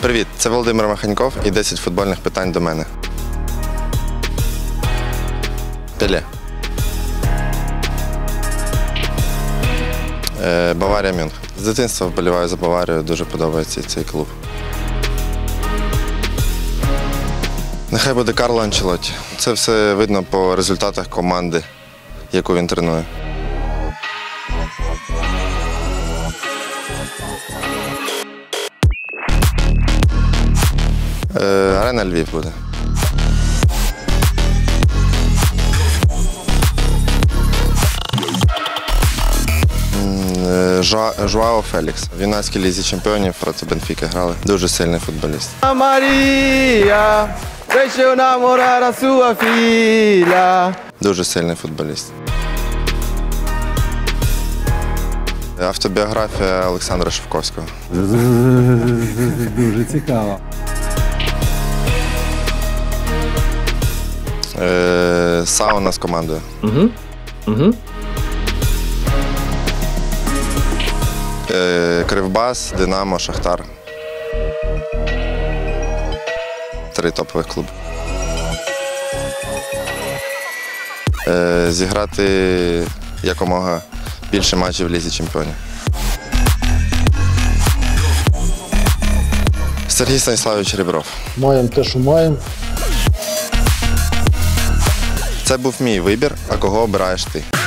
Привіт, це Володимир Маханьков і 10 футбольних питань до мене. Пеле. Баварія Мюнхен. З дитинства вболіваю за Баварію, дуже подобається цей клуб. Нехай буде Карло Анчелотті. Це все видно по результатах команди, яку він тренує. Арена Львів буде. Жоао Фелікс. В юнацькій лізі чемпіонів проти Бенфіки грали. Дуже сильний футболіст. Дуже сильний футболіст. Автобіографія Олександра Шовковського. Дуже цікаво. Сауна з командою. Кривбас, Динамо, Шахтар. 3 топових клуби. Зіграти якомога більше матчів в Лізі чемпіонів. Сергій Станіславович Ребров. Маємо те, що маємо. Це був мій вибір, а кого обираєш ти?